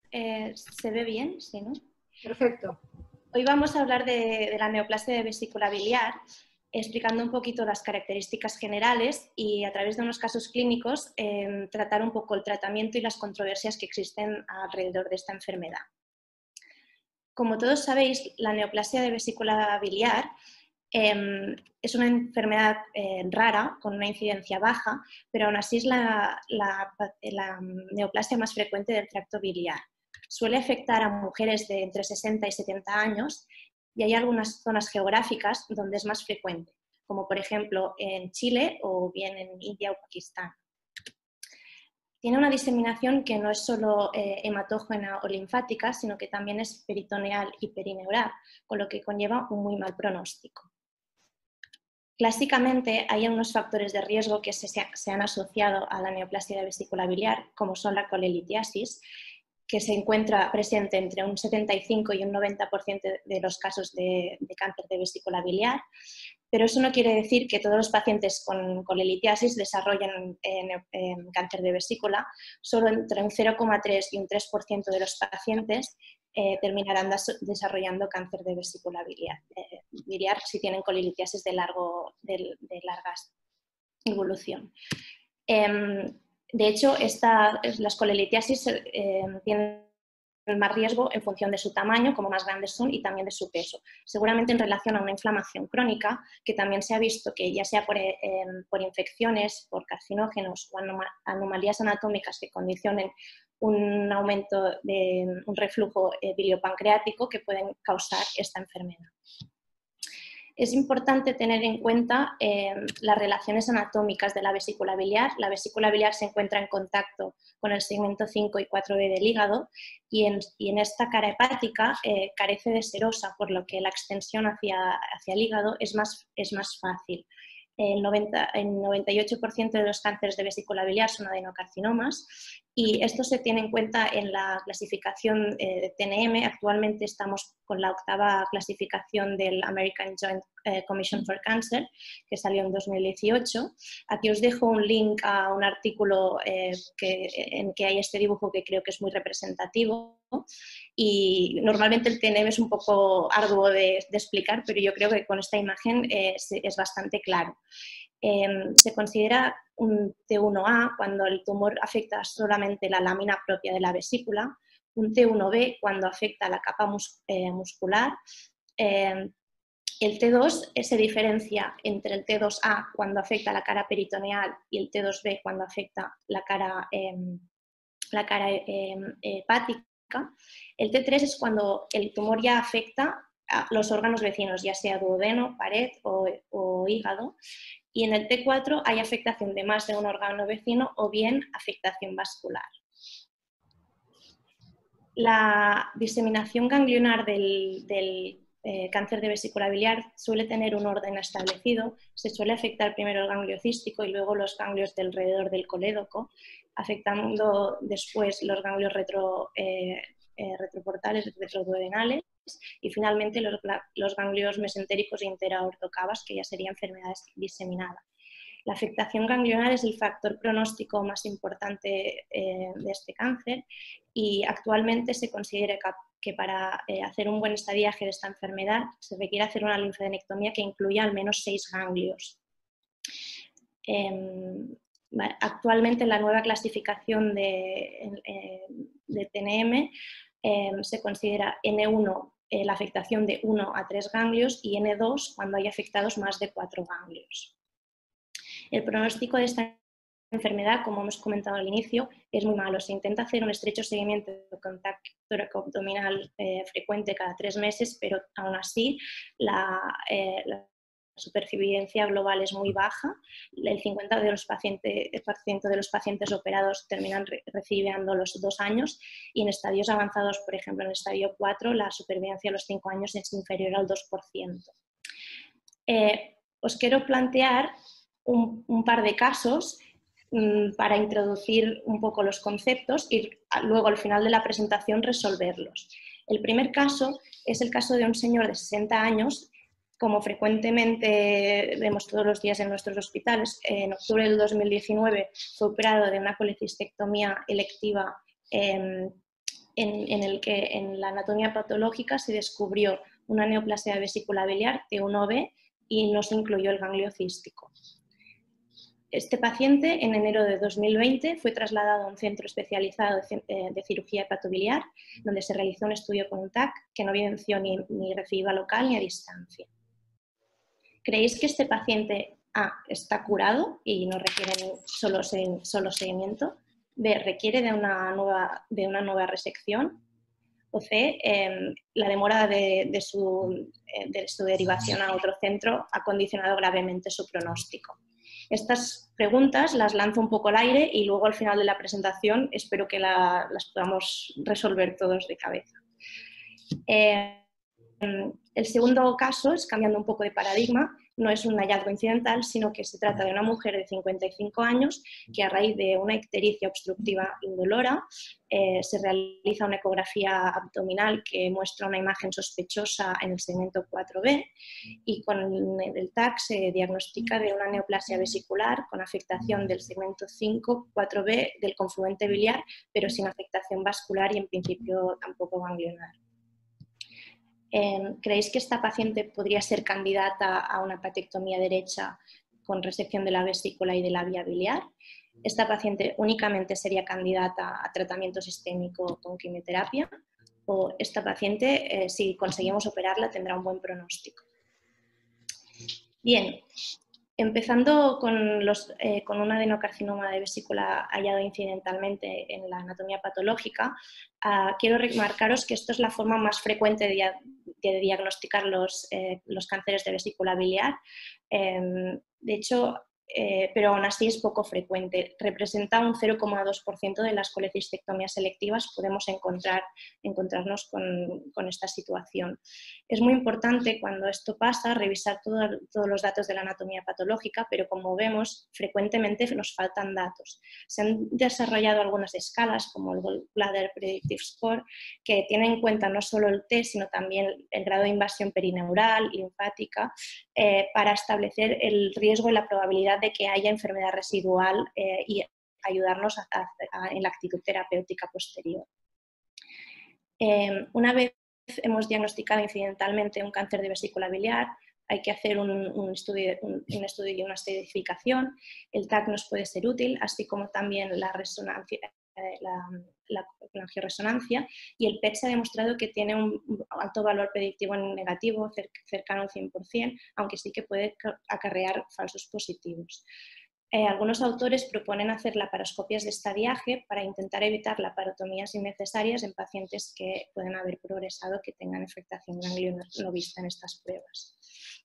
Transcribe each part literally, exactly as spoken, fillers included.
Eh, ¿se ve bien? Sí, ¿no? Perfecto. Hoy vamos a hablar de, de la neoplasia de vesícula biliar, explicando un poquito las características generales y a través de unos casos clínicos eh, tratar un poco el tratamiento y las controversias que existen alrededor de esta enfermedad. Como todos sabéis, la neoplasia de vesícula biliar eh, es una enfermedad eh, rara, con una incidencia baja, pero aún así es la, la, la neoplasia más frecuente del tracto biliar. Suele afectar a mujeres de entre sesenta y setenta años y hay algunas zonas geográficas donde es más frecuente, como por ejemplo en Chile o bien en India o Pakistán. Tiene una diseminación que no es solo eh, hematógena o linfática, sino que también es peritoneal y perineural, con lo que conlleva un muy mal pronóstico. Clásicamente hay unos factores de riesgo que se, se han asociado a la neoplasia de vesícula biliar, como son la colelitiasis, que se encuentra presente entre un setenta y cinco y un noventa por ciento de los casos de, de cáncer de vesícula biliar, pero eso no quiere decir que todos los pacientes con colelitiasis desarrollen eh, eh, cáncer de vesícula. Solo entre un cero coma tres y un tres por ciento de los pacientes eh, terminarán desarrollando cáncer de vesícula biliar, eh, biliar si tienen colelitiasis de, largo, de, de larga evolución. Eh, De hecho, esta, las colelitiasis eh, tienen más riesgo en función de su tamaño, como más grandes son, y también de su peso. Seguramente en relación a una inflamación crónica, que también se ha visto que ya sea por, eh, por infecciones, por carcinógenos o anomalías anatómicas que condicionen un aumento de un reflujo eh, biliopancreático que pueden causar esta enfermedad. Es importante tener en cuenta eh, las relaciones anatómicas de la vesícula biliar. La vesícula biliar se encuentra en contacto con el segmento cinco y cuatro B del hígado y en, y en esta cara hepática eh, carece de serosa, por lo que la extensión hacia, hacia el hígado es más, es más fácil. El, noventa, el noventa y ocho por ciento de los cánceres de vesícula biliar son adenocarcinomas y esto se tiene en cuenta en la clasificación eh, de T N M. Actualmente estamos con la octava clasificación del American Joint Commission for Cancer, que salió en dos mil dieciocho. Aquí os dejo un link a un artículo eh, que, en que hay este dibujo que creo que es muy representativo. Y normalmente el T N M es un poco arduo de, de explicar, pero yo creo que con esta imagen eh, es bastante claro. Eh, se considera un T uno A cuando el tumor afecta solamente la lámina propia de la vesícula, un T uno B cuando afecta la capa mus eh, muscular. Eh, el T dos se diferencia entre el T dos A cuando afecta la cara peritoneal y el T dos B cuando afecta la cara, eh, la cara eh, hepática. El T tres es cuando el tumor ya afecta a los órganos vecinos, ya sea duodeno, pared o, o hígado. Y en el T cuatro hay afectación de más de un órgano vecino o bien afectación vascular. La diseminación ganglionar del, del eh, cáncer de vesícula biliar suele tener un orden establecido. Se suele afectar primero el ganglio cístico y luego los ganglios de alrededor del colédoco, afectando después los ganglios retro, eh, eh, retroportales, retroduodenales y finalmente los, los ganglios mesentéricos e interaortocavas, que ya serían enfermedades diseminadas. La afectación ganglionar es el factor pronóstico más importante eh, de este cáncer y actualmente se considera que para eh, hacer un buen estadiaje de esta enfermedad se requiere hacer una linfadenectomía que incluya al menos seis ganglios. Eh, actualmente la nueva clasificación de, eh, de T N M eh, se considera N uno eh, la afectación de uno a tres ganglios y N dos cuando hay afectados más de cuatro ganglios. El pronóstico de esta enfermedad, como hemos comentado al inicio, es muy malo. Se intenta hacer un estrecho seguimiento de contacto toracoabdominal eh, frecuente cada tres meses, pero aún así la, eh, la supervivencia global es muy baja. El cincuenta por ciento de los pacientes, de los pacientes operados terminan re recibiendo los dos años y en estadios avanzados, por ejemplo, en el estadio cuatro, la supervivencia a los cinco años es inferior al dos por ciento. Eh, os quiero plantear Un, un par de casos mmm, para introducir un poco los conceptos y luego al final de la presentación resolverlos. El primer caso es el caso de un señor de sesenta años, como frecuentemente vemos todos los días en nuestros hospitales. En octubre del dos mil diecinueve fue operado de una colecistectomía electiva eh, en, en el que en la anatomía patológica se descubrió una neoplasia vesícula biliar T uno B y no se incluyó el ganglio cístico. Este paciente, en enero de dos mil veinte, fue trasladado a un centro especializado de, de cirugía hepatobiliar, donde se realizó un estudio con un T A C que no evidenció ni, ni recidiva local ni a distancia. ¿Creéis que este paciente A está curado y no requiere solo, solo seguimiento? B, requiere de una nueva, de una nueva resección. O C, eh, la demora de, de, su, de su derivación a otro centro ha condicionado gravemente su pronóstico. Estas preguntas las lanzo un poco al aire y luego al final de la presentación espero que la, las podamos resolver todos de cabeza. Eh, el segundo caso es, cambiando un poco de paradigma, no es un hallazgo incidental, sino que se trata de una mujer de cincuenta y cinco años que a raíz de una ictericia obstructiva indolora eh, se realiza una ecografía abdominal que muestra una imagen sospechosa en el segmento cuatro B y con el T A C se diagnostica de una neoplasia vesicular con afectación del segmento cinco cuatro B del confluente biliar, pero sin afectación vascular y en principio tampoco ganglionar. ¿Creéis que esta paciente podría ser candidata a una hepatectomía derecha con resección de la vesícula y de la vía biliar? ¿Esta paciente únicamente sería candidata a tratamiento sistémico con quimioterapia? ¿O esta paciente, eh, si conseguimos operarla, tendrá un buen pronóstico? Bien, empezando con, los, eh, con un adenocarcinoma de vesícula hallado incidentalmente en la anatomía patológica, uh, quiero remarcaros que esto es la forma más frecuente de, de diagnosticar los, eh, los cánceres de vesícula biliar. Eh, de hecho, eh, pero aún así es poco frecuente. Representa un cero coma dos por ciento de las colecistectomías selectivas, podemos encontrar, encontrarnos con, con esta situación. Es muy importante cuando esto pasa revisar todo, todos los datos de la anatomía patológica, pero como vemos, frecuentemente nos faltan datos. Se han desarrollado algunas escalas, como el Gallbladder Predictive Score, que tienen en cuenta no solo el T, sino también el grado de invasión perineural, linfática, eh, para establecer el riesgo y la probabilidad de que haya enfermedad residual eh, y ayudarnos a, a, a, en la actitud terapéutica posterior. Eh, una vez hemos diagnosticado incidentalmente un cáncer de vesícula biliar, hay que hacer un, un, estudio, un, un estudio y una estadificación. El T A C nos puede ser útil, así como también la resonancia, eh, la, la, la angioresonancia, y el P E T se ha demostrado que tiene un alto valor predictivo en negativo, cercano al cien por cien, aunque sí que puede acarrear falsos positivos. Eh, algunos autores proponen hacer laparoscopias de estadiaje para intentar evitar laparotomías innecesarias en pacientes que pueden haber progresado que tengan afectación ganglionar no vista en estas pruebas.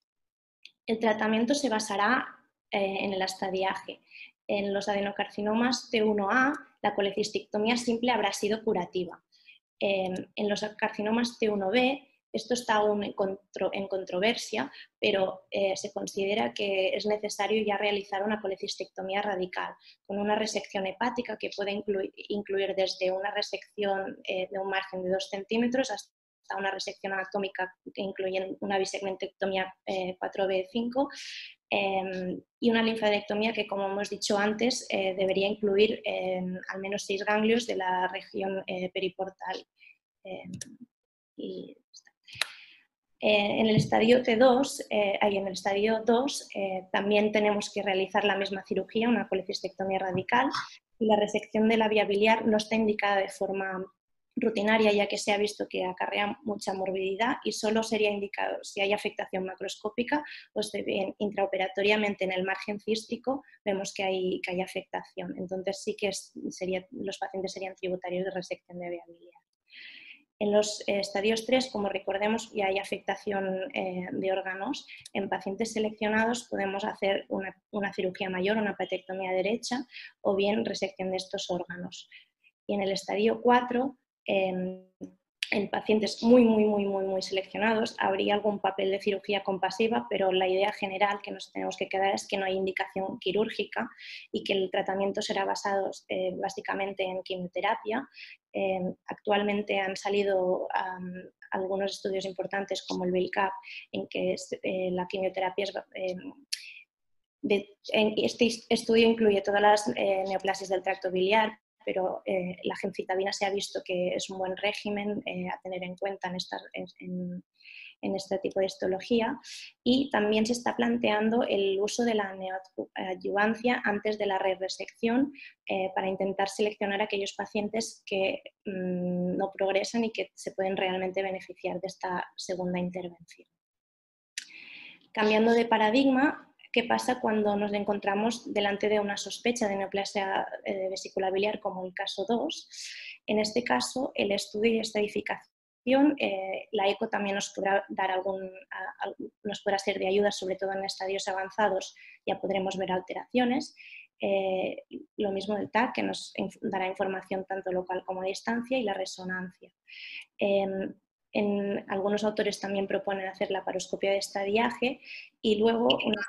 El tratamiento se basará eh, en el estadiaje. En los adenocarcinomas T uno A, la colecistectomía simple habrá sido curativa. Eh, en los carcinomas T uno B, esto está aún en, contro, en controversia, pero eh, se considera que es necesario ya realizar una colecistectomía radical, con una resección hepática que puede incluir, incluir desde una resección eh, de un margen de dos centímetros hasta una resección anatómica que incluye una bisegmentectomía eh, cuatro B cinco eh, y una linfadectomía que, como hemos dicho antes, eh, debería incluir eh, al menos seis ganglios de la región eh, periportal. Eh, y Eh, en el estadio T dos, eh, ahí en el estadio dos eh, también tenemos que realizar la misma cirugía, una colecistectomía radical, y la resección de la vía biliar no está indicada de forma rutinaria, ya que se ha visto que acarrea mucha morbilidad y solo sería indicado si hay afectación macroscópica o si bien intraoperatoriamente en el margen cístico vemos que hay, que hay afectación. Entonces sí que es, sería, los pacientes serían tributarios de resección de vía biliar. En los eh, estadios tres, como recordemos, ya hay afectación eh, de órganos. En pacientes seleccionados podemos hacer una, una cirugía mayor, una hepatectomía derecha, o bien resección de estos órganos. Y en el estadio cuatro, eh, en pacientes muy, muy, muy, muy, muy seleccionados, habría algún papel de cirugía compasiva, pero la idea general que nos tenemos que quedar es que no hay indicación quirúrgica y que el tratamiento será basado eh, básicamente en quimioterapia. Eh, actualmente han salido um, algunos estudios importantes como el BELCAP en que es, eh, la quimioterapia es... Eh, de, en este estudio incluye todas las eh, neoplasias del tracto biliar, pero eh, la gemcitabina se ha visto que es un buen régimen eh, a tener en cuenta en, esta, en, en este tipo de histología, y también se está planteando el uso de la neoadjuvancia antes de la resección eh, para intentar seleccionar a aquellos pacientes que mmm, no progresan y que se pueden realmente beneficiar de esta segunda intervención. Cambiando de paradigma, ¿qué pasa cuando nos encontramos delante de una sospecha de neoplasia de vesícula biliar como el caso dos? En este caso, el estudio y estadificación, eh, la eco también nos podrá, dar algún, a, a, nos podrá ser de ayuda, sobre todo en estadios avanzados, ya podremos ver alteraciones. Eh, lo mismo del T A C, que nos dará información tanto local como a distancia, y la resonancia. Eh, En, algunos autores también proponen hacer la paroscopia de estadiaje y luego, una,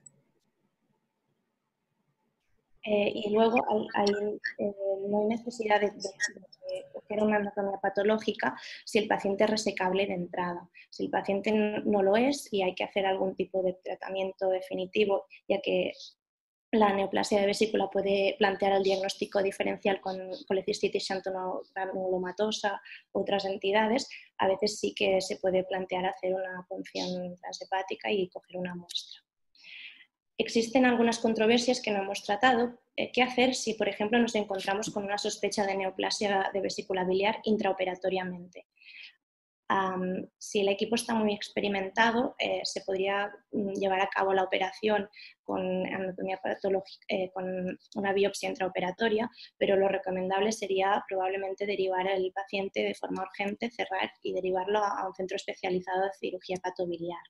eh, y luego hay, hay, eh, no hay necesidad de, de, de hacer una anatomía patológica si el paciente es resecable de entrada. Si el paciente no lo es y hay que hacer algún tipo de tratamiento definitivo, ya que la neoplasia de vesícula puede plantear el diagnóstico diferencial con colecistitis xantonogranulomatosa u otras entidades, a veces sí que se puede plantear hacer una punción transhepática y coger una muestra. Existen algunas controversias que no hemos tratado. ¿Qué hacer si, por ejemplo, nos encontramos con una sospecha de neoplasia de vesícula biliar intraoperatoriamente? Um, si el equipo está muy experimentado, eh, se podría llevar a cabo la operación con anatomía patológica, eh, con una biopsia intraoperatoria, pero lo recomendable sería probablemente derivar al paciente de forma urgente, cerrar y derivarlo a un centro especializado de cirugía hepatobiliar.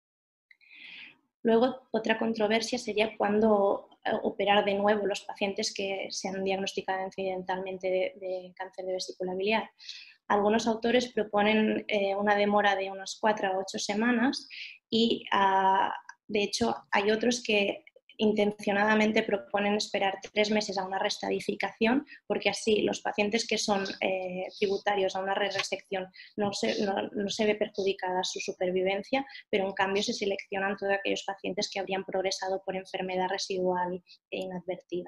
Luego, otra controversia sería cuándo operar de nuevo los pacientes que se han diagnosticado incidentalmente de, de cáncer de vesícula biliar. Algunos autores proponen eh, una demora de unas cuatro a ocho semanas y, uh, de hecho, hay otros que intencionadamente proponen esperar tres meses a una restadificación, porque así los pacientes que son eh, tributarios a una resección no se, no, no se ve perjudicada su supervivencia, pero en cambio se seleccionan todos aquellos pacientes que habrían progresado por enfermedad residual e inadvertida.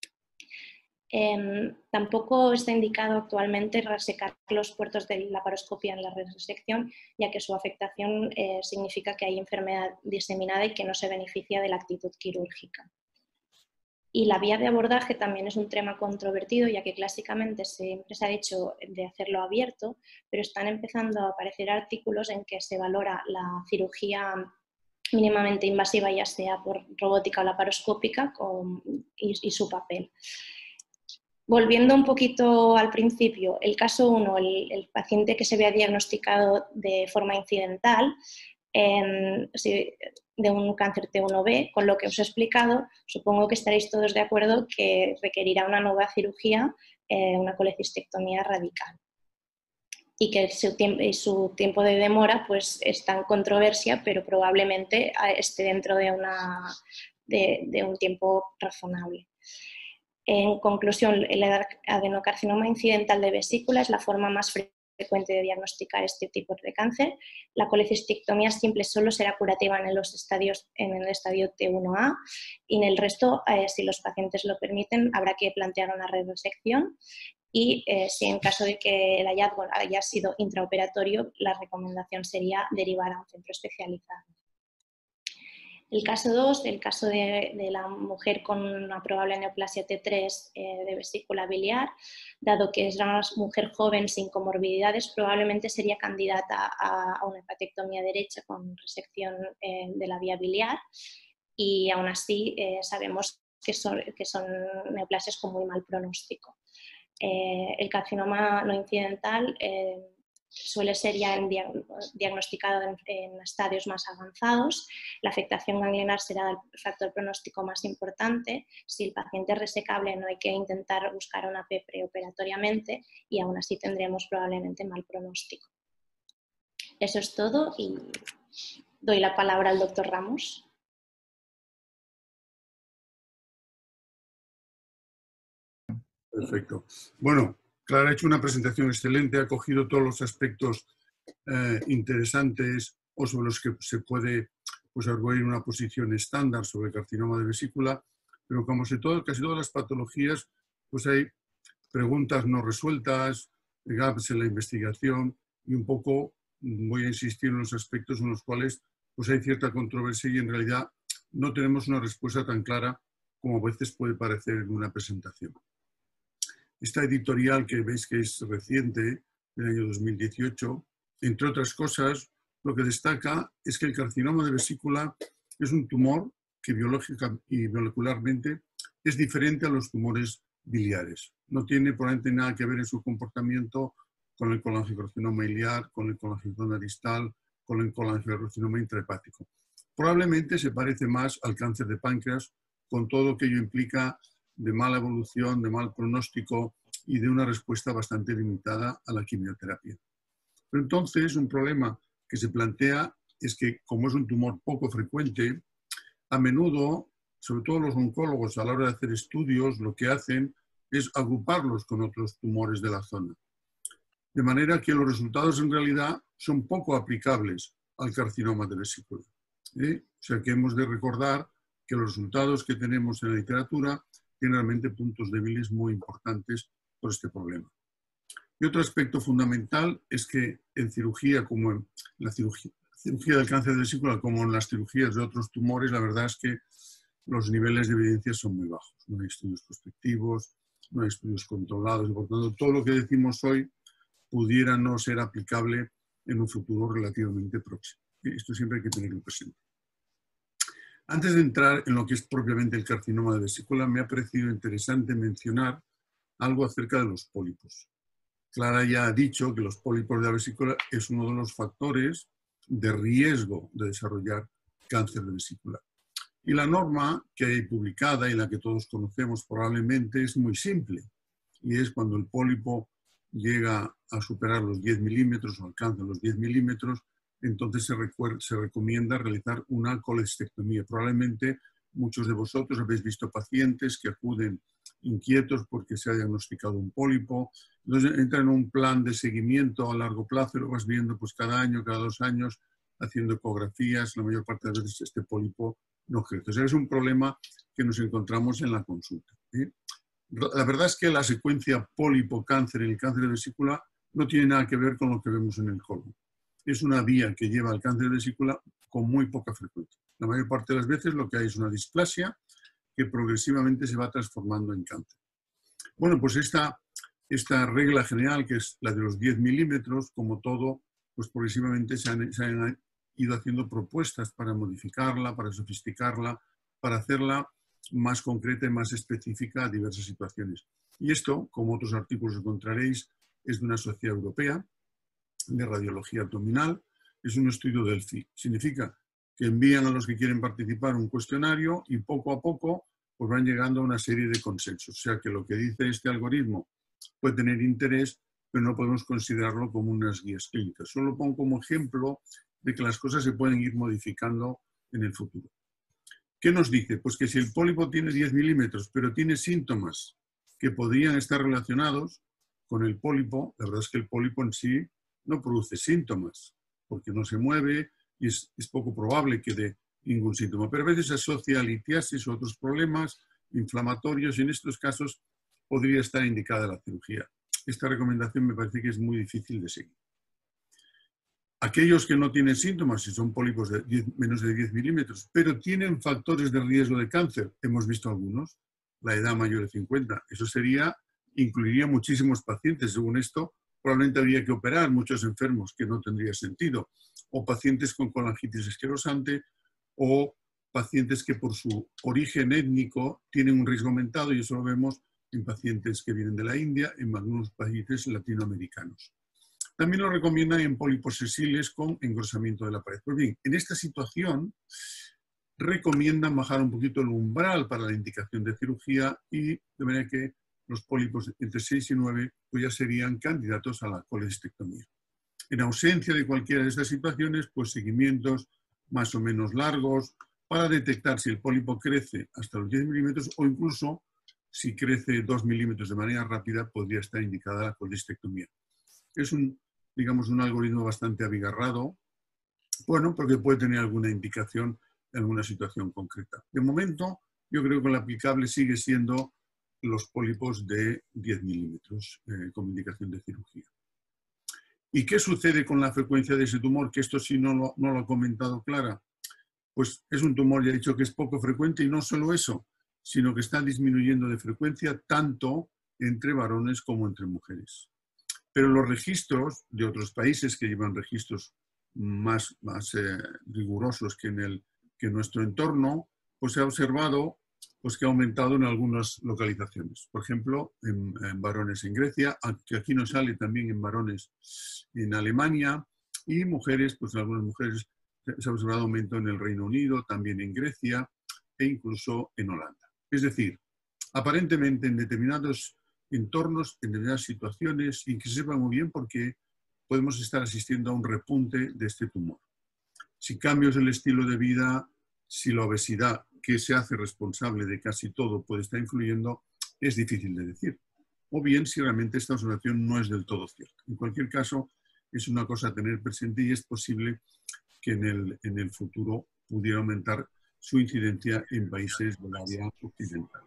Eh, tampoco está indicado actualmente resecar los puertos de la laparoscopia en la resección, ya que su afectación eh, significa que hay enfermedad diseminada y que no se beneficia de la actitud quirúrgica. Y la vía de abordaje también es un tema controvertido, ya que clásicamente siempre se ha dicho de hacerlo abierto, pero están empezando a aparecer artículos en que se valora la cirugía mínimamente invasiva, ya sea por robótica o laparoscópica, con, y, y su papel. Volviendo un poquito al principio, el caso uno, el, el paciente que se vea diagnosticado de forma incidental eh, de un cáncer T uno B, con lo que os he explicado, supongo que estaréis todos de acuerdo que requerirá una nueva cirugía, eh, una colecistectomía radical. Y que su tiempo, su tiempo de demora pues, está en controversia, pero probablemente esté dentro de, una, de, de un tiempo razonable. En conclusión, el adenocarcinoma incidental de vesícula es la forma más frecuente de diagnosticar este tipo de cáncer. La colecistectomía simple solo será curativa en, los estadios, en el estadio T uno A y en el resto, eh, si los pacientes lo permiten, habrá que plantear una resección. Y eh, si en caso de que el hallazgo haya sido intraoperatorio, la recomendación sería derivar a un centro especializado. El caso dos, el caso de, de la mujer con una probable neoplasia T tres eh, de vesícula biliar, dado que es una mujer joven sin comorbilidades, probablemente sería candidata a, a una hepatectomía derecha con resección eh, de la vía biliar, y aún así eh, sabemos que son, que son neoplasias con muy mal pronóstico. Eh, el carcinoma no incidental eh, suele ser ya en diagnosticado en, en estadios más avanzados. La afectación ganglionar será el factor pronóstico más importante. Si el paciente es resecable, no hay que intentar buscar una P preoperatoriamente y aún así tendremos probablemente mal pronóstico. Eso es todo y doy la palabra al doctor Ramos. Perfecto. Bueno, Clara ha hecho una presentación excelente, ha cogido todos los aspectos eh, interesantes o sobre los que se puede pues, arguir una posición estándar sobre el carcinoma de vesícula, pero como se todo, casi todas las patologías, pues hay preguntas no resueltas, gaps en la investigación y un poco voy a insistir en los aspectos en los cuales pues hay cierta controversia y en realidad no tenemos una respuesta tan clara como a veces puede parecer en una presentación. Esta editorial que veis que es reciente, del año dos mil dieciocho, entre otras cosas, lo que destaca es que el carcinoma de vesícula es un tumor que biológica y molecularmente es diferente a los tumores biliares. No tiene probablemente nada que ver en su comportamiento con el colangiocarcinoma iliar, con el colangiocarcinoma distal, con el colangiocarcinoma intrahepático. Probablemente se parece más al cáncer de páncreas, con todo lo que ello implica de mala evolución, de mal pronóstico y de una respuesta bastante limitada a la quimioterapia. Pero entonces un problema que se plantea es que, como es un tumor poco frecuente, a menudo, sobre todo los oncólogos a la hora de hacer estudios, lo que hacen es agruparlos con otros tumores de la zona. De manera que los resultados en realidad son poco aplicables al carcinoma de vesícula. ¿Eh? O sea que hemos de recordar que los resultados que tenemos en la literatura tienen realmente puntos débiles muy importantes por este problema. Y otro aspecto fundamental es que en cirugía, como en la cirugía, cirugía del cáncer de vesícula, como en las cirugías de otros tumores, la verdad es que los niveles de evidencia son muy bajos. No hay estudios prospectivos, no hay estudios controlados, y por tanto todo lo que decimos hoy pudiera no ser aplicable en un futuro relativamente próximo. Esto siempre hay que tenerlo presente. Antes de entrar en lo que es propiamente el carcinoma de vesícula, me ha parecido interesante mencionar algo acerca de los pólipos. Clara ya ha dicho que los pólipos de la vesícula es uno de los factores de riesgo de desarrollar cáncer de vesícula. Y la norma que hay publicada y la que todos conocemos probablemente es muy simple. Y es cuando el pólipo llega a superar los diez milímetros o alcanza los diez milímetros, entonces se, se recomienda realizar una colestectomía. Probablemente muchos de vosotros habéis visto pacientes que acuden inquietos porque se ha diagnosticado un pólipo. Entonces entra en un plan de seguimiento a largo plazo y lo vas viendo pues cada año, cada dos años, haciendo ecografías. La mayor parte de las veces este pólipo no crece. O sea, es un problema que nos encontramos en la consulta, ¿eh? La verdad es que la secuencia pólipo-cáncer en el cáncer de vesícula no tiene nada que ver con lo que vemos en el colon. Es una vía que lleva al cáncer de vesícula con muy poca frecuencia. La mayor parte de las veces lo que hay es una displasia que progresivamente se va transformando en cáncer. Bueno, pues esta, esta regla general, que es la de los diez milímetros, como todo, pues progresivamente se han, se han ido haciendo propuestas para modificarla, para sofisticarla, para hacerla más concreta y más específica a diversas situaciones. Y esto, como otros artículos encontraréis, es de una sociedad europea de radiología abdominal. Es un estudio del F I. Significa que envían a los que quieren participar un cuestionario y poco a poco pues van llegando a una serie de consensos. O sea que lo que dice este algoritmo puede tener interés, pero no podemos considerarlo como unas guías clínicas. Solo lo pongo como ejemplo de que las cosas se pueden ir modificando en el futuro. ¿Qué nos dice? Pues que si el pólipo tiene diez milímetros, pero tiene síntomas que podrían estar relacionados con el pólipo, la verdad es que el pólipo en sí no produce síntomas, porque no se mueve y es, es poco probable que dé ningún síntoma. Pero a veces se asocia a litiasis o otros problemas inflamatorios y en estos casos podría estar indicada la cirugía. Esta recomendación me parece que es muy difícil de seguir. Aquellos que no tienen síntomas, si son pólipos de diez, menos de diez milímetros, pero tienen factores de riesgo de cáncer, hemos visto algunos, la edad mayor de cincuenta, eso sería, incluiría muchísimos pacientes. Según esto, probablemente habría que operar muchos enfermos que no tendría sentido, o pacientes con colangitis esclerosante, o pacientes que por su origen étnico tienen un riesgo aumentado, y eso lo vemos en pacientes que vienen de la India, en algunos países latinoamericanos. También lo recomiendan en pólipos sesiles con engrosamiento de la pared. Pues bien, en esta situación recomiendan bajar un poquito el umbral para la indicación de cirugía y de manera que los pólipos entre seis y nueve pues ya serían candidatos a la colestectomía. En ausencia de cualquiera de estas situaciones, pues seguimientos más o menos largos para detectar si el pólipo crece hasta los diez milímetros o incluso si crece dos milímetros de manera rápida podría estar indicada la colestectomía. Es un, digamos, un algoritmo bastante abigarrado, bueno, porque puede tener alguna indicación en alguna situación concreta. De momento, yo creo que lo aplicable sigue siendo los pólipos de diez milímetros eh, con indicación de cirugía. ¿Y qué sucede con la frecuencia de ese tumor? Que esto sí no lo, no lo ha comentado Clara. Pues es un tumor, ya he dicho que es poco frecuente, y no solo eso, sino que está disminuyendo de frecuencia tanto entre varones como entre mujeres. Pero los registros de otros países que llevan registros más, más eh, rigurosos que en, el, que en nuestro entorno, pues se ha observado pues, que ha aumentado en algunas localizaciones. Por ejemplo, en, en varones en Grecia, que aquí no sale, también en varones en Alemania, y mujeres, pues en algunas mujeres se ha observado aumento en el Reino Unido, también en Grecia e incluso en Holanda. Es decir, aparentemente en determinados entornos, en determinadas situaciones, y que se sepa muy bien por qué, podemos estar asistiendo a un repunte de este tumor. Si cambios el estilo de vida, si la obesidad, que se hace responsable de casi todo, puede estar influyendo, es difícil de decir. O bien si realmente esta observación no es del todo cierta. En cualquier caso, es una cosa a tener presente y es posible que en el, en el futuro pudiera aumentar su incidencia en países del área occidental.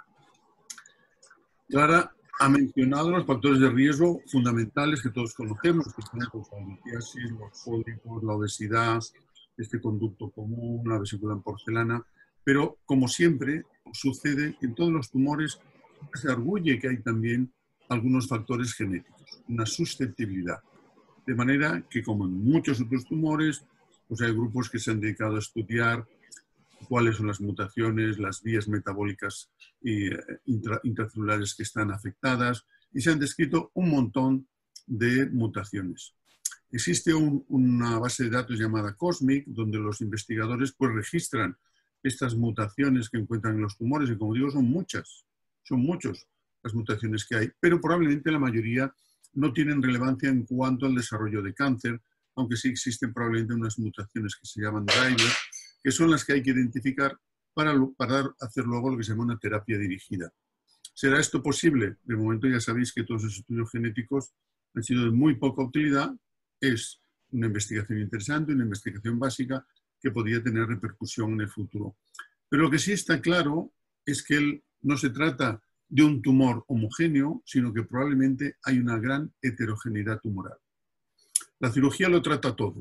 Clara ha mencionado los factores de riesgo fundamentales que todos conocemos, que son la litiasis, los pólipos, la obesidad, este conducto común, la vesícula en porcelana, pero como siempre sucede en todos los tumores, se arguye que hay también algunos factores genéticos, una susceptibilidad. De manera que, como en muchos otros tumores, pues hay grupos que se han dedicado a estudiar cuáles son las mutaciones, las vías metabólicas e intra, intracelulares que están afectadas, y se han descrito un montón de mutaciones. Existe un, una base de datos llamada COSMIC, donde los investigadores pues, registran estas mutaciones que encuentran en los tumores, y como digo, son muchas, son muchas las mutaciones que hay, pero probablemente la mayoría no tienen relevancia en cuanto al desarrollo de cáncer, aunque sí existen probablemente unas mutaciones que se llaman driver, que son las que hay que identificar para, para hacer luego lo que se llama una terapia dirigida. ¿Será esto posible? De momento ya sabéis que todos los estudios genéticos han sido de muy poca utilidad. Es una investigación interesante, una investigación básica que podría tener repercusión en el futuro. Pero lo que sí está claro es que él no se trata de un tumor homogéneo, sino que probablemente hay una gran heterogeneidad tumoral. La cirugía lo trata todo.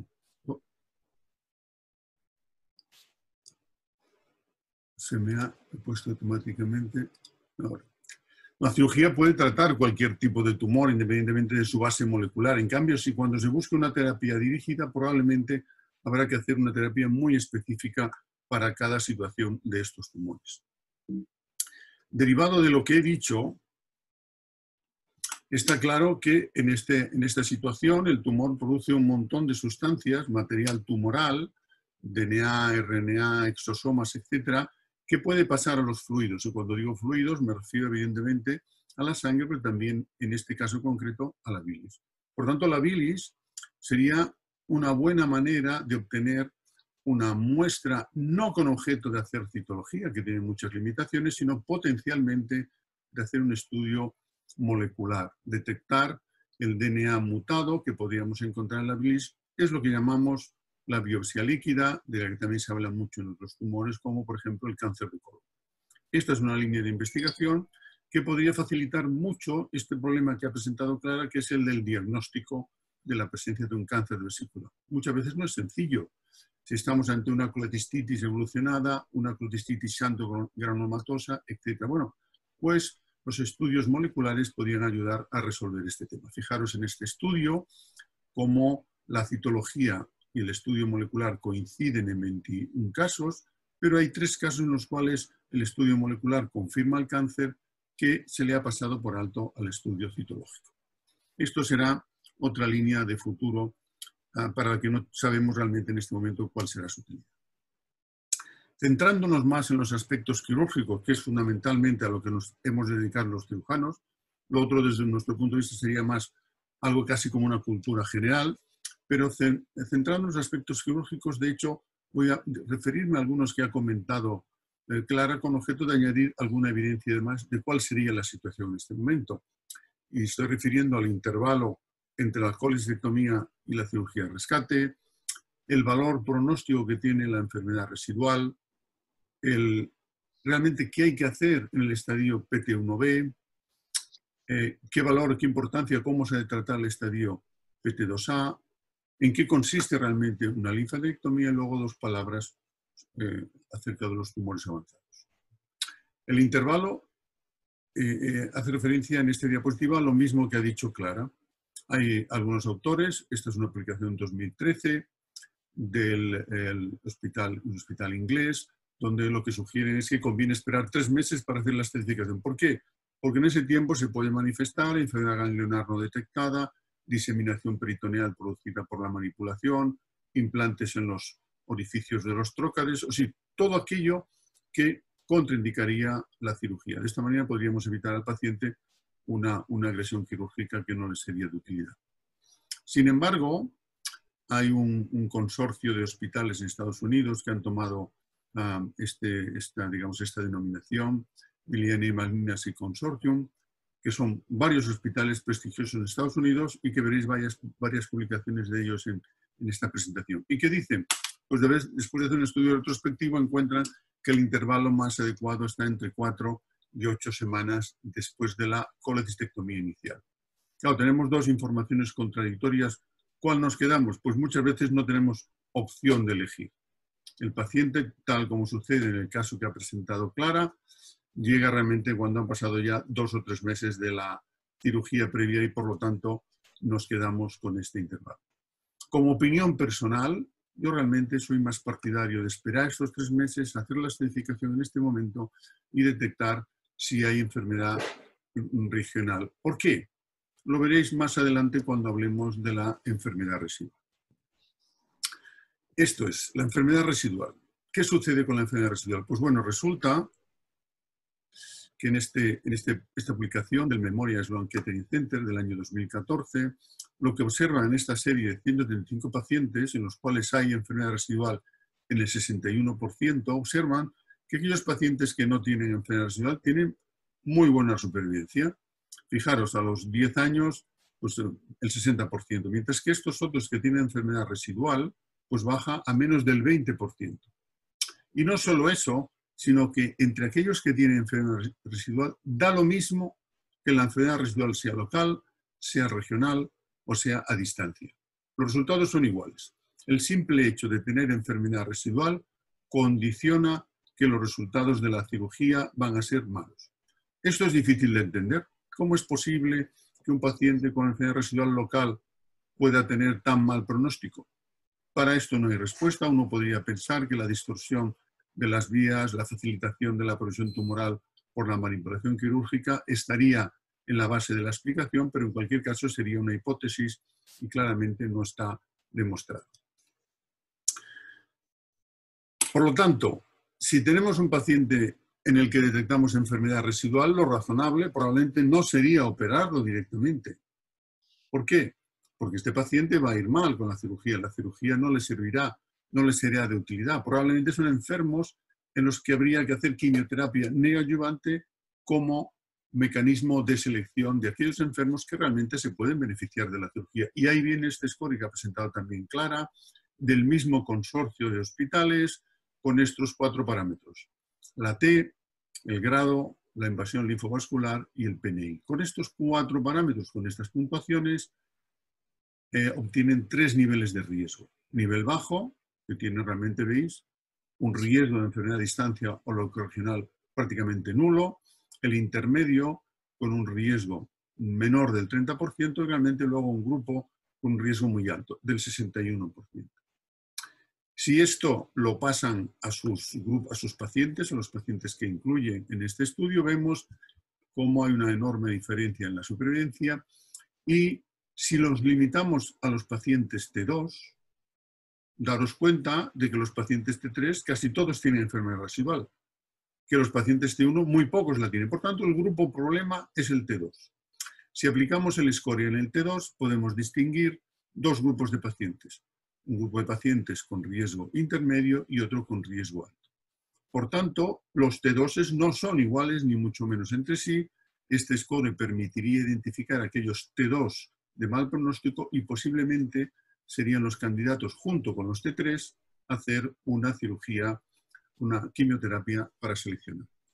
Se me ha puesto automáticamente. Ahora. La cirugía puede tratar cualquier tipo de tumor independientemente de su base molecular. En cambio, si cuando se busca una terapia dirigida, probablemente habrá que hacer una terapia muy específica para cada situación de estos tumores. Derivado de lo que he dicho, está claro que en, este, en esta situación el tumor produce un montón de sustancias, material tumoral, D N A, R N A, exosomas, etcétera, que puede pasar a los fluidos. Y cuando digo fluidos me refiero evidentemente a la sangre, pero también en este caso concreto a la bilis. Por tanto, la bilis sería una buena manera de obtener una muestra no con objeto de hacer citología, que tiene muchas limitaciones, sino potencialmente de hacer un estudio molecular, detectar el D N A mutado que podríamos encontrar en la bilis, es lo que llamamos la biopsia líquida, de la que también se habla mucho en otros tumores, como por ejemplo el cáncer de colon. Esta es una línea de investigación que podría facilitar mucho este problema que ha presentado Clara, que es el del diagnóstico de la presencia de un cáncer de vesícula. Muchas veces no es sencillo. Si estamos ante una colecistitis evolucionada, una colecistitis xantogranulomatosa, etcétera. Bueno, pues los estudios moleculares podrían ayudar a resolver este tema. Fijaros en este estudio cómo la citología y el estudio molecular coinciden en veintiún casos, pero hay tres casos en los cuales el estudio molecular confirma el cáncer que se le ha pasado por alto al estudio citológico. Esto será otra línea de futuro uh, para la que no sabemos realmente en este momento cuál será su utilidad. Centrándonos más en los aspectos quirúrgicos, que es fundamentalmente a lo que nos hemos dedicado los cirujanos, lo otro desde nuestro punto de vista sería más algo casi como una cultura general, pero centrándonos en los aspectos quirúrgicos, de hecho, voy a referirme a algunos que ha comentado eh, Clara, con objeto de añadir alguna evidencia y demás de cuál sería la situación en este momento. Y estoy refiriendo al intervalo entre la colecistectomía y la cirugía de rescate, el valor pronóstico que tiene la enfermedad residual, el, realmente qué hay que hacer en el estadio P T uno B, eh, qué valor, qué importancia, cómo se debe tratar el estadio P T dos A, en qué consiste realmente una linfadenectomía y luego dos palabras eh, acerca de los tumores avanzados. El intervalo eh, eh, hace referencia en esta diapositiva a lo mismo que ha dicho Clara. Hay algunos autores, esta es una publicación dos mil trece del el hospital, un hospital inglés, donde lo que sugieren es que conviene esperar tres meses para hacer la esterificación. ¿Por qué? Porque en ese tiempo se puede manifestar enfermedad ganglionar no detectada, diseminación peritoneal producida por la manipulación, implantes en los orificios de los trócares, o sea, todo aquello que contraindicaría la cirugía. De esta manera podríamos evitar al paciente una, una agresión quirúrgica que no le sería de utilidad. Sin embargo, hay un, un consorcio de hospitales en Estados Unidos que han tomado uh, este, esta, digamos, esta denominación, Millennium Malignancy Consortium, que son varios hospitales prestigiosos en Estados Unidos y que veréis varias, varias publicaciones de ellos en, en esta presentación. ¿Y qué dicen? Pues debes, después de hacer un estudio retrospectivo encuentran que el intervalo más adecuado está entre cuatro y ocho semanas después de la colecistectomía inicial. Claro, tenemos dos informaciones contradictorias. ¿Cuál nos quedamos? Pues muchas veces no tenemos opción de elegir. El paciente, tal como sucede en el caso que ha presentado Clara, llega realmente cuando han pasado ya dos o tres meses de la cirugía previa y por lo tanto nos quedamos con este intervalo. Como opinión personal, yo realmente soy más partidario de esperar estos tres meses, hacer la esterificación en este momento y detectar si hay enfermedad regional. ¿Por qué? Lo veréis más adelante cuando hablemos de la enfermedad residual. Esto es, la enfermedad residual. ¿Qué sucede con la enfermedad residual? Pues bueno, resulta que en, este, en este, esta publicación del Memorial Sloan Kettering Center del año dos mil catorce, lo que observan en esta serie de ciento treinta y cinco pacientes, en los cuales hay enfermedad residual en el sesenta y uno por ciento, observan que aquellos pacientes que no tienen enfermedad residual tienen muy buena supervivencia. Fijaros, a los diez años, pues el sesenta por ciento, mientras que estos otros que tienen enfermedad residual, pues baja a menos del veinte por ciento. Y no solo eso, sino que entre aquellos que tienen enfermedad residual da lo mismo que la enfermedad residual sea local, sea regional o sea a distancia. Los resultados son iguales. El simple hecho de tener enfermedad residual condiciona que los resultados de la cirugía van a ser malos. Esto es difícil de entender. ¿Cómo es posible que un paciente con enfermedad residual local pueda tener tan mal pronóstico? Para esto no hay respuesta. Uno podría pensar que la distorsión de las vías, la facilitación de la progresión tumoral por la manipulación quirúrgica estaría en la base de la explicación, pero en cualquier caso sería una hipótesis y claramente no está demostrado. Por lo tanto, si tenemos un paciente en el que detectamos enfermedad residual, lo razonable probablemente no sería operarlo directamente. ¿Por qué? Porque este paciente va a ir mal con la cirugía, la cirugía no le servirá, no le será de utilidad. Probablemente son enfermos en los que habría que hacer quimioterapia neoadyuvante como mecanismo de selección de aquellos enfermos que realmente se pueden beneficiar de la cirugía. Y ahí viene este score que ha presentado también Clara, del mismo consorcio de hospitales, con estos cuatro parámetros. La T, el grado, la invasión linfovascular y el P N I. Con estos cuatro parámetros, con estas puntuaciones, eh, obtienen tres niveles de riesgo. Nivel bajo, que tiene realmente, veis, un riesgo de enfermedad a distancia o locregional prácticamente nulo. El intermedio, con un riesgo menor del treinta por ciento, y realmente luego un grupo con un riesgo muy alto, del sesenta y uno por ciento. Si esto lo pasan a sus, a sus pacientes, a los pacientes que incluyen en este estudio, vemos cómo hay una enorme diferencia en la supervivencia. Y si los limitamos a los pacientes T dos, daros cuenta de que los pacientes T tres casi todos tienen enfermedad residual, que los pacientes T uno muy pocos la tienen. Por tanto, el grupo problema es el T dos. Si aplicamos el score en el T dos, podemos distinguir dos grupos de pacientes. Un grupo de pacientes con riesgo intermedio y otro con riesgo alto. Por tanto, los T dos no son iguales ni mucho menos entre sí. Este score permitiría identificar aquellos T dos de mal pronóstico y posiblemente serían los candidatos junto con los T tres a hacer una cirugía, una quimioterapia para seleccionar.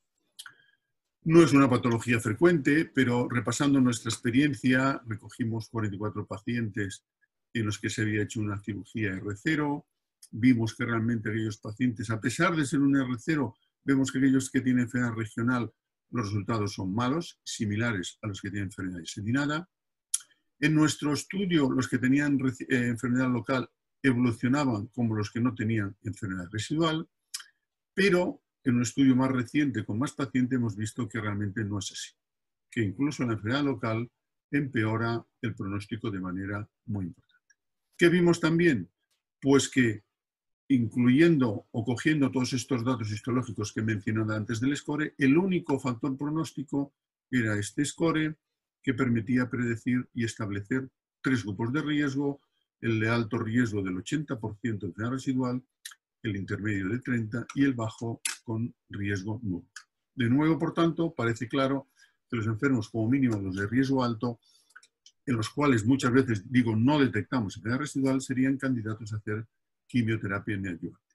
No es una patología frecuente, pero repasando nuestra experiencia, recogimos cuarenta y cuatro pacientes en los que se había hecho una cirugía erre cero. Vimos que realmente aquellos pacientes, a pesar de ser un erre cero, vemos que aquellos que tienen enfermedad regional, los resultados son malos, similares a los que tienen enfermedad diseminada. En nuestro estudio, los que tenían eh, enfermedad local evolucionaban como los que no tenían enfermedad residual, pero en un estudio más reciente con más pacientes hemos visto que realmente no es así, que incluso la enfermedad local empeora el pronóstico de manera muy importante. ¿Qué vimos también? Pues que incluyendo o cogiendo todos estos datos histológicos que he mencionado antes del score, el único factor pronóstico era este score que permitía predecir y establecer tres grupos de riesgo, el de alto riesgo del ochenta por ciento de enfermedad residual, el intermedio de treinta por ciento y el bajo con riesgo nulo. De nuevo, por tanto, parece claro que los enfermos, como mínimo los de riesgo alto, en los cuales muchas veces, digo, no detectamos enfermedad residual, serían candidatos a hacer quimioterapia neoadyuvante.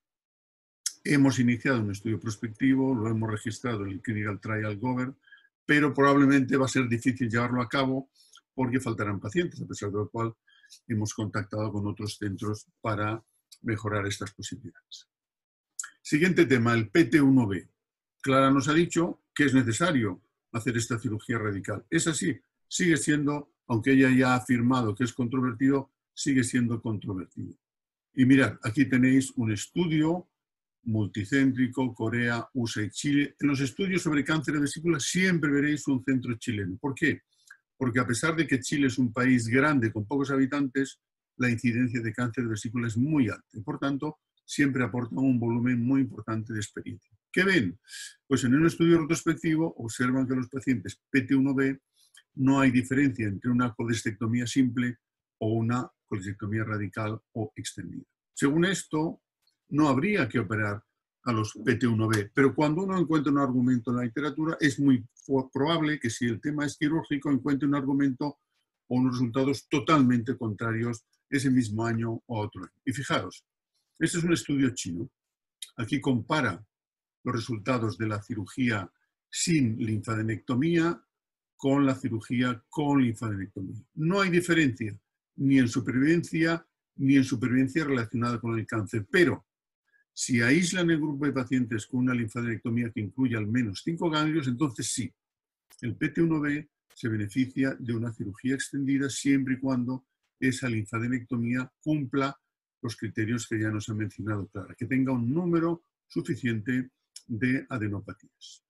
Hemos iniciado un estudio prospectivo, lo hemos registrado en el Clinical Trial Gover, pero probablemente va a ser difícil llevarlo a cabo porque faltarán pacientes, a pesar de lo cual hemos contactado con otros centros para mejorar estas posibilidades. Siguiente tema, el P T uno B. Clara nos ha dicho que es necesario hacer esta cirugía radical. Es así, sigue siendo, aunque ella ya ha afirmado que es controvertido, sigue siendo controvertido. Y mirad, aquí tenéis un estudio multicéntrico, Corea, U S A y Chile. En los estudios sobre cáncer de vesícula siempre veréis un centro chileno. ¿Por qué? Porque a pesar de que Chile es un país grande con pocos habitantes, la incidencia de cáncer de vesícula es muy alta y por tanto siempre aportan un volumen muy importante de experiencia. ¿Qué ven? Pues en un estudio retrospectivo observan que los pacientes P T uno B no hay diferencia entre una colestectomía simple o una colestectomía radical o extendida. Según esto, no habría que operar a los P T uno B, pero cuando uno encuentra un argumento en la literatura, es muy probable que si el tema es quirúrgico encuentre un argumento o unos resultados totalmente contrarios ese mismo año o otro año. Y fijaros, este es un estudio chino. Aquí compara los resultados de la cirugía sin linfadenectomía con la cirugía con linfadenectomía. No hay diferencia ni en supervivencia ni en supervivencia relacionada con el cáncer, pero si aíslan el grupo de pacientes con una linfadenectomía que incluye al menos cinco ganglios, entonces sí, el P T uno B se beneficia de una cirugía extendida siempre y cuando esa linfadenectomía cumpla los criterios que ya nos ha mencionado Clara, que tenga un número suficiente de adenopatías.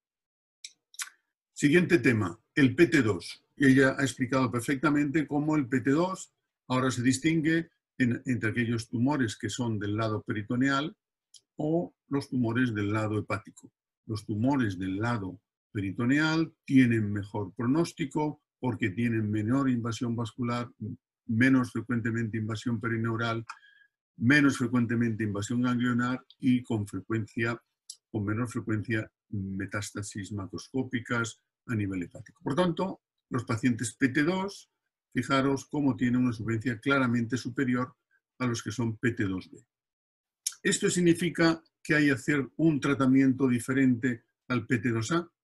Siguiente tema, el P T dos. Ella ha explicado perfectamente cómo el P T dos ahora se distingue en, entre aquellos tumores que son del lado peritoneal o los tumores del lado hepático. Los tumores del lado peritoneal tienen mejor pronóstico porque tienen menor invasión vascular, menos frecuentemente invasión perineural, menos frecuentemente invasión ganglionar y con frecuencia, con menor frecuencia metástasis macroscópicas a nivel hepático. Por tanto, los pacientes P T dos, fijaros cómo tienen una supervivencia claramente superior a los que son P T dos B. ¿Esto significa que hay que hacer un tratamiento diferente al P T dos A?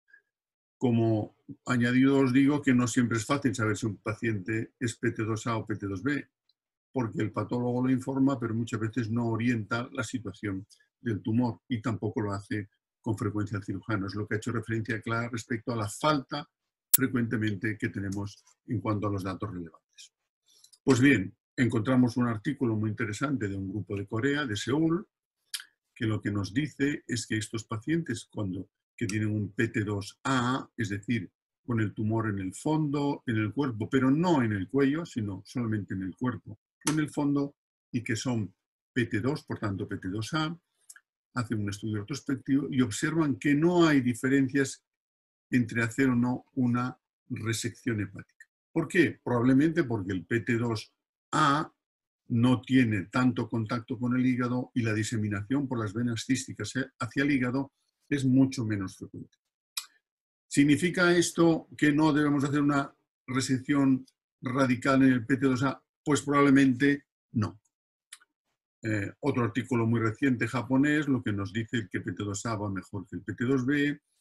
Como añadido os digo que no siempre es fácil saber si un paciente es P T dos A o P T dos B, porque el patólogo lo informa, pero muchas veces no orienta la situación del tumor y tampoco lo hace con frecuencia el cirujano. Es lo que ha hecho referencia clara respecto a la falta frecuentemente que tenemos en cuanto a los datos relevantes. Pues bien, encontramos un artículo muy interesante de un grupo de Corea, de Seúl, que lo que nos dice es que estos pacientes cuando, que tienen un P T dos A, es decir, con el tumor en el fondo, en el cuerpo, pero no en el cuello, sino solamente en el cuerpo, en el fondo, y que son P T dos, por tanto P T dos A, hacen un estudio retrospectivo y observan que no hay diferencias entre hacer o no una resección hepática. ¿Por qué? Probablemente porque el P T dos A no tiene tanto contacto con el hígado y la diseminación por las venas císticas hacia el hígado es mucho menos frecuente. ¿Significa esto que no debemos hacer una resección radical en el P T dos A? Pues probablemente no. Eh, otro artículo muy reciente japonés lo que nos dice que el P T dos A va mejor que el P T dos B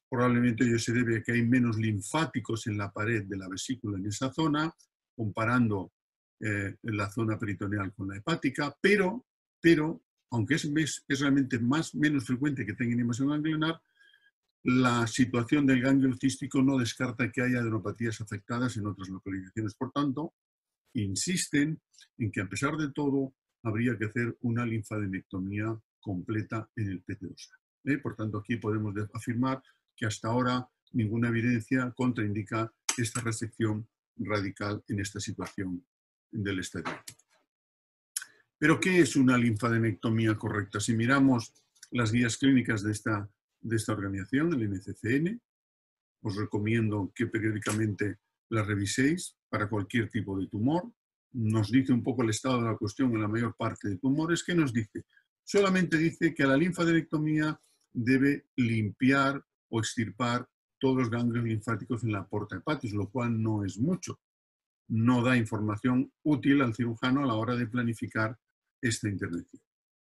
Probablemente ello se debe a que hay menos linfáticos en la pared de la vesícula en esa zona, comparando eh, la zona peritoneal con la hepática, pero, pero aunque es, es realmente más, menos frecuente que tengan invasión ganglionar, la situación del ganglio cístico no descarta que haya adenopatías afectadas en otras localizaciones. Por tanto, insisten en que a pesar de todo habría que hacer una linfadenectomía completa en el P T dos A. ¿Eh? Por tanto, aquí podemos afirmar que hasta ahora ninguna evidencia contraindica esta resección radical en esta situación del estadio. ¿Pero qué es una linfadenectomía correcta? Si miramos las guías clínicas de esta, de esta organización, el N C C N, os recomiendo que periódicamente la reviséis para cualquier tipo de tumor. Nos dice un poco el estado de la cuestión en la mayor parte de tumores. ¿Qué nos dice? Solamente dice que la linfadenectomía debe limpiar o extirpar todos los ganglios linfáticos en la porta hepatis, lo cual no es mucho. No da información útil al cirujano a la hora de planificar esta intervención.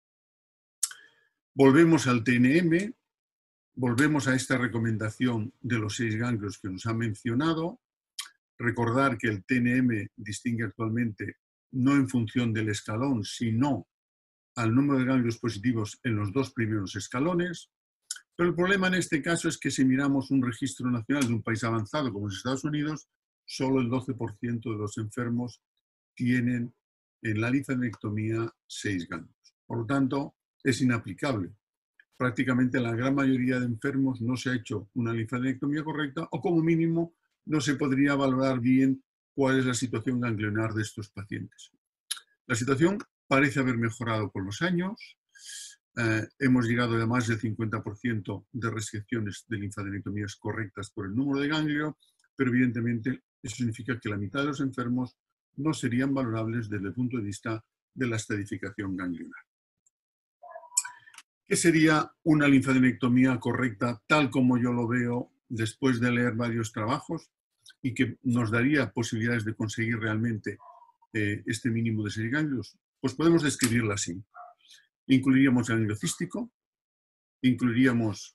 Volvemos al T N M, volvemos a esta recomendación de los seis ganglios que nos ha mencionado. Recordar que el T N M distingue actualmente no en función del escalón, sino al número de ganglios positivos en los dos primeros escalones. Pero el problema en este caso es que si miramos un registro nacional de un país avanzado como es Estados Unidos, solo el doce por ciento de los enfermos tienen en la linfadenectomía seis ganglios. Por lo tanto, es inaplicable. Prácticamente la gran mayoría de enfermos no se ha hecho una linfadenectomía correcta o como mínimo no se podría valorar bien cuál es la situación ganglionar de estos pacientes. La situación parece haber mejorado con los años. Eh, hemos llegado a más del cincuenta por ciento de resecciones de linfadenectomías correctas por el número de ganglio, pero evidentemente eso significa que la mitad de los enfermos no serían valorables desde el punto de vista de la estadificación ganglionar. ¿Qué sería una linfadenectomía correcta tal como yo lo veo después de leer varios trabajos y que nos daría posibilidades de conseguir realmente eh, este mínimo de seis ganglios? Pues podemos describirla así. Incluiríamos el ganglio cístico, incluiríamos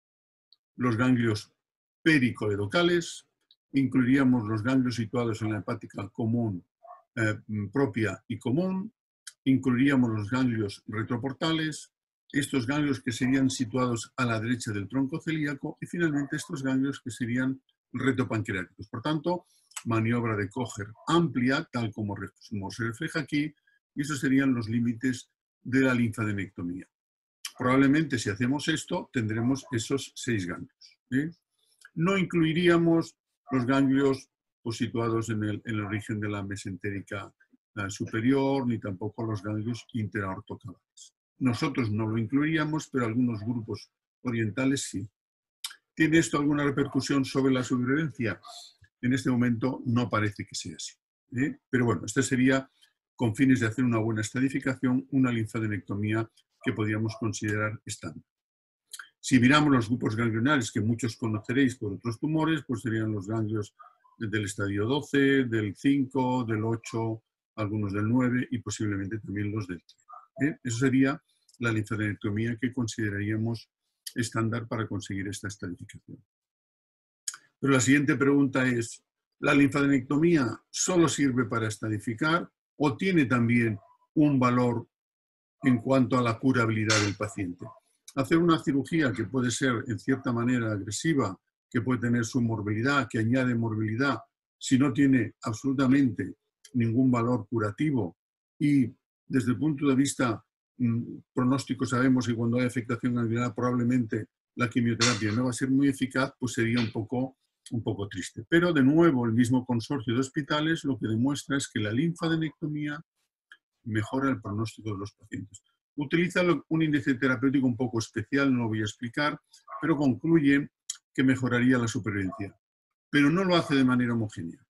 los ganglios pericoledocales, incluiríamos los ganglios situados en la hepática común, eh, propia y común, incluiríamos los ganglios retroportales, estos ganglios que serían situados a la derecha del tronco celíaco y finalmente estos ganglios que serían retopancreáticos. Por tanto, maniobra de Kocher amplia, tal como se refleja aquí, y esos serían los límites de la linfadenectomía. Probablemente si hacemos esto tendremos esos seis ganglios. ¿eh? No incluiríamos los ganglios pues, situados en el, en el origen de la mesentérica eh, superior, ni tampoco los ganglios interaortocavales. Nosotros no lo incluiríamos, pero algunos grupos orientales sí. ¿Tiene esto alguna repercusión sobre la supervivencia? En este momento no parece que sea así. ¿eh? Pero bueno, este sería, con fines de hacer una buena estadificación, una linfadenectomía que podríamos considerar estándar. Si miramos los grupos ganglionares, que muchos conoceréis por otros tumores, pues serían los ganglios del estadio doce, del cinco, del ocho, algunos del nueve y posiblemente también los del tres. ¿eh? Eso sería la linfadenectomía que consideraríamos estándar para conseguir esta estadificación. Pero la siguiente pregunta es, ¿la linfadenectomía solo sirve para estadificar o tiene también un valor en cuanto a la curabilidad del paciente? Hacer una cirugía que puede ser en cierta manera agresiva, que puede tener su morbilidad, que añade morbilidad, si no tiene absolutamente ningún valor curativo y desde el punto de vista mmm, pronóstico sabemos que cuando hay afectación ganglionar probablemente la quimioterapia no va a ser muy eficaz, pues sería un poco, un poco triste. Pero de nuevo el mismo consorcio de hospitales lo que demuestra es que la linfadenectomía mejora el pronóstico de los pacientes. Utiliza un índice terapéutico un poco especial, no lo voy a explicar, pero concluye que mejoraría la supervivencia. Pero no lo hace de manera homogénea.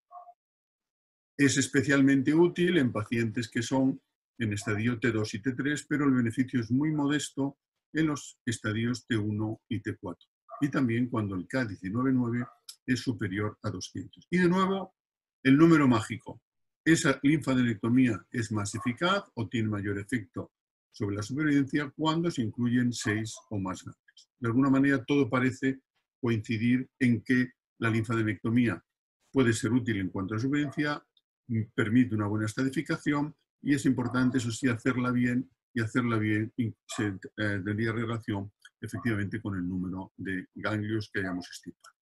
Es especialmente útil en pacientes que son en estadio T dos y T tres, pero el beneficio es muy modesto en los estadios T uno y T cuatro. Y también cuando el K diecinueve nueve es superior a doscientos. Y de nuevo, el número mágico. ¿Esa linfadenectomía es más eficaz o tiene mayor efecto sobre la supervivencia cuando se incluyen seis o más ganglios? De alguna manera todo parece coincidir en que la linfadenectomía puede ser útil en cuanto a supervivencia, permite una buena estadificación y es importante, eso sí, hacerla bien y hacerla bien se, eh, tendría relación efectivamente con el número de ganglios que hayamos estirpado.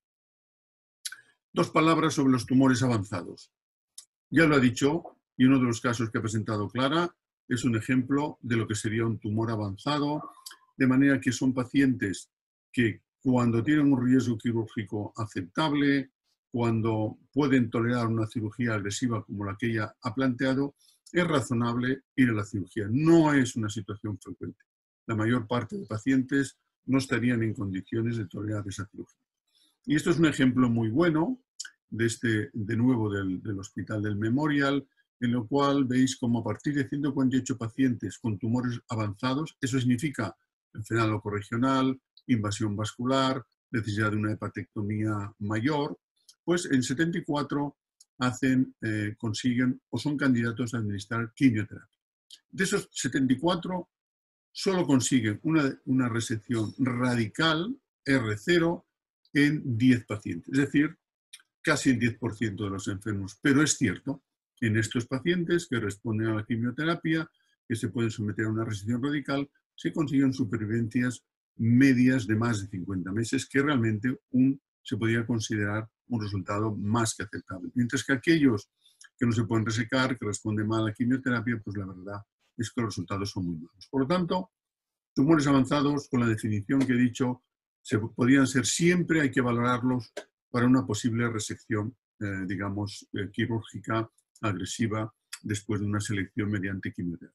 Dos palabras sobre los tumores avanzados. Ya lo ha dicho, y uno de los casos que ha presentado Clara es un ejemplo de lo que sería un tumor avanzado, de manera que son pacientes que cuando tienen un riesgo quirúrgico aceptable, cuando pueden tolerar una cirugía agresiva como la que ella ha planteado, es razonable ir a la cirugía. No es una situación frecuente. La mayor parte de pacientes no estarían en condiciones de tolerar esa cirugía. Y esto es un ejemplo muy bueno de, este, de nuevo del, del Hospital del Memorial, en lo cual veis como a partir de ciento cuarenta y ocho pacientes con tumores avanzados, eso significa enfermedad locorregional, invasión vascular, necesidad de una hepatectomía mayor, pues en setenta y cuatro hacen, eh, consiguen o son candidatos a administrar quimioterapia. De esos setenta y cuatro, solo consiguen una, una resección radical, R cero, en diez pacientes, es decir, casi el diez por ciento de los enfermos. Pero es cierto, en estos pacientes que responden a la quimioterapia, que se pueden someter a una resección radical, se consiguen supervivencias medias de más de cincuenta meses, que realmente un, se podría considerar un resultado más que aceptable. Mientras que aquellos que no se pueden resecar, que responden mal a la quimioterapia, pues la verdad es que los resultados son muy malos. Por lo tanto, tumores avanzados, con la definición que he dicho, se podrían ser siempre, hay que valorarlos para una posible resección, eh, digamos, eh, quirúrgica agresiva después de una selección mediante quimioterapia.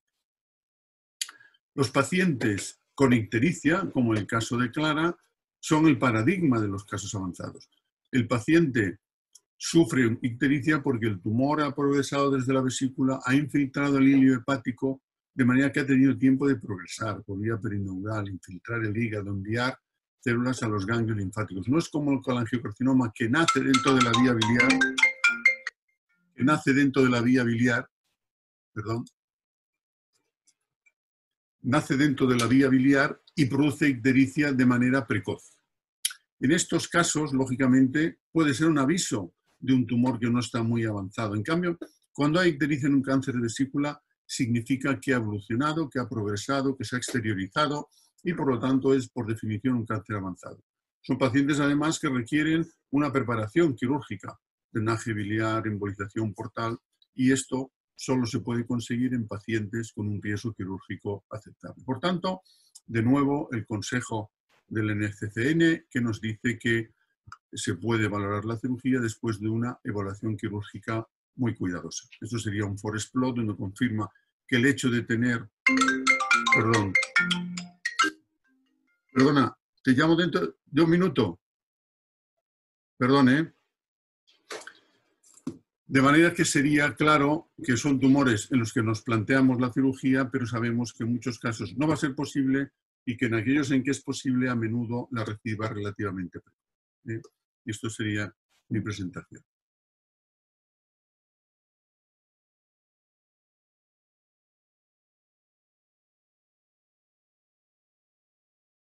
Los pacientes con ictericia, como el caso de Clara, son el paradigma de los casos avanzados. El paciente sufre ictericia porque el tumor ha progresado desde la vesícula, ha infiltrado el hilio hepático, de manera que ha tenido tiempo de progresar por vía perineural, infiltrar el hígado, enviar células a los ganglios linfáticos. No es como el colangiocarcinoma que nace dentro de la vía biliar, que nace dentro de la vía biliar, perdón, nace dentro de la vía biliar y produce ictericia de manera precoz. En estos casos, lógicamente, puede ser un aviso de un tumor que no está muy avanzado. En cambio, cuando hay ictericia en un cáncer de vesícula, significa que ha evolucionado, que ha progresado, que se ha exteriorizado y por lo tanto es por definición un cáncer avanzado. Son pacientes además que requieren una preparación quirúrgica, drenaje biliar, embolización portal, y esto solo se puede conseguir en pacientes con un riesgo quirúrgico aceptable. Por tanto, de nuevo, el consejo del N C C N que nos dice que se puede valorar la cirugía después de una evaluación quirúrgica muy cuidadosa. Esto sería un forest plot donde confirma que el hecho de tener... Perdón. Perdona, te llamo dentro de un minuto. Perdón, ¿eh? De manera que sería claro que son tumores en los que nos planteamos la cirugía, pero sabemos que en muchos casos no va a ser posible y que en aquellos en que es posible a menudo la reciba relativamente precoz. ¿Eh? Esto sería mi presentación.